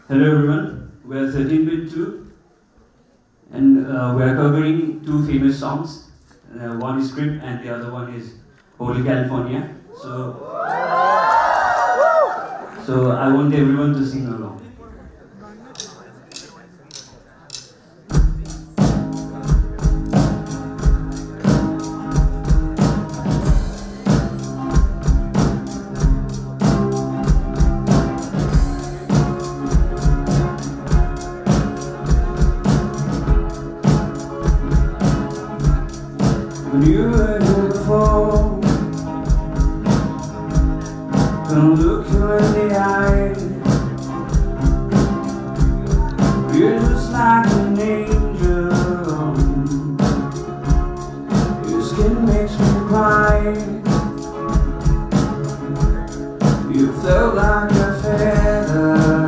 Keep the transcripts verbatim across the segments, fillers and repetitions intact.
Hello everyone, we are thirteen bit two and uh, we are covering two famous songs. Uh, one is Creep and the other one is Holy California. So, so I want everyone to sing along. When you were here before, gonna look you in the eye. You're just like an angel. Your skin makes me cry. You float like a feather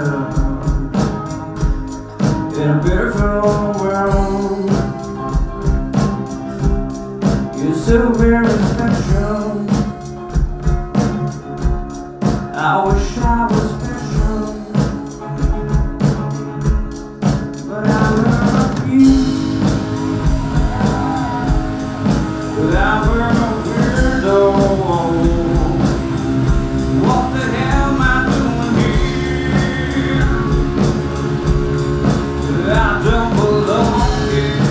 in a beautiful world. You're so very special. I wish I was special, but I love you. But I'm a weirdo. What the hell am I doing here? I don't belong here.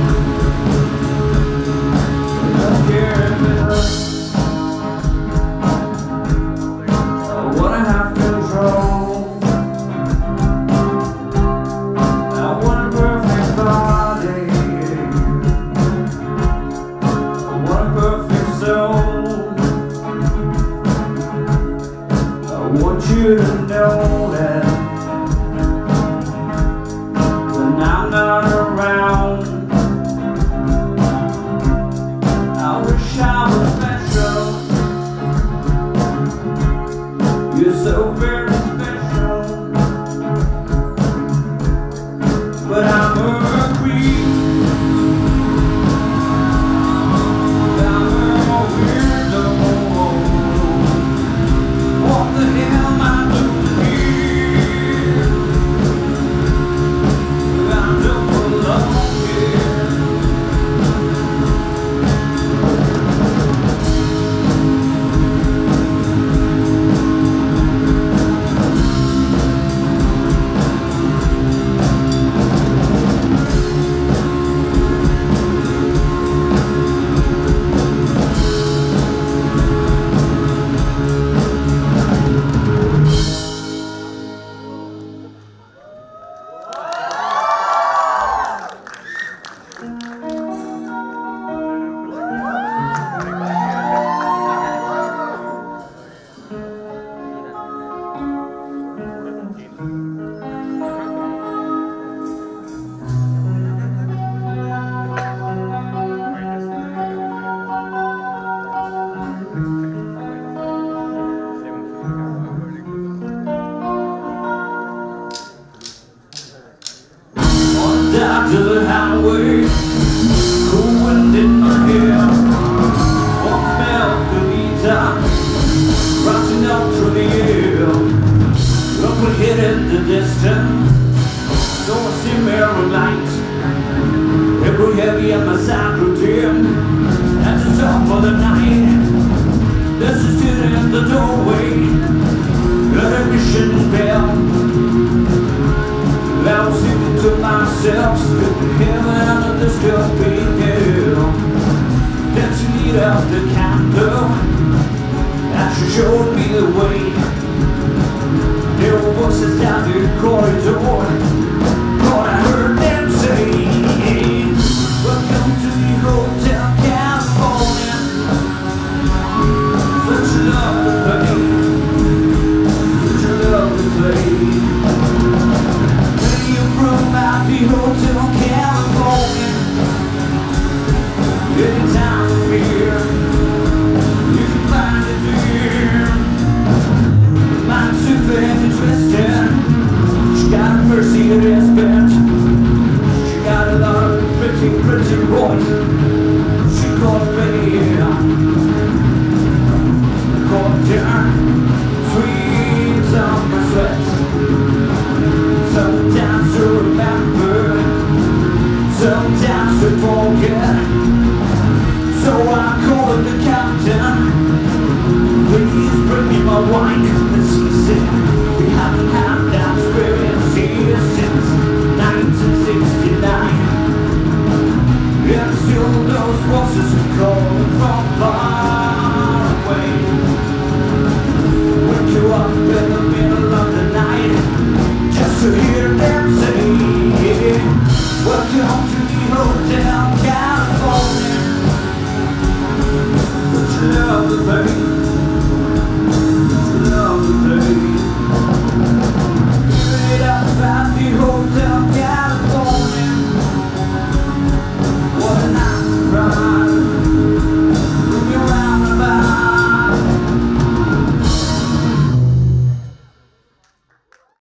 I want you to know that when I'm not around, I wish I was special. You're so very special, but I'm a creep. I'm a weirdo. What the hell am I doing here? I don't belong here. Down to the highway, cool wind in my hair, warm smell of Cavita, rising up through the air. Look, we hit in the distance, so I see mirror light. It grew heavy and my side grew dim. At the top of the night, there's a student in the doorway, an admission bell. I was thinking to myself, still in heaven under this could be hell. Then she lit up the candle, and she showed me the way. There were voices down the corridor, but I heard them say, welcome to the Hotel California. Such a lovely place, such a lovely place. About the Hotel California, anytime from here, you can find it here. Mine's super and twisted. She got a Mercedes Benz. She got a lot of pretty, pretty boys.